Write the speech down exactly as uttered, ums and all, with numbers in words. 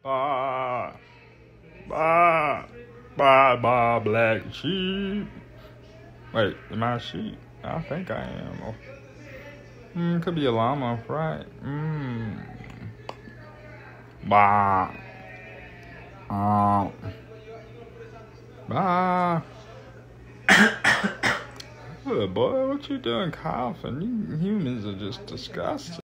Bah, bah, bah, bah, black sheep. Wait, am I a sheep? I think I am. Oh. Mm, could be a llama, right? Mm. Bah. Uh. Bah. Good boy, what you doing coughing? You humans are just disgusting.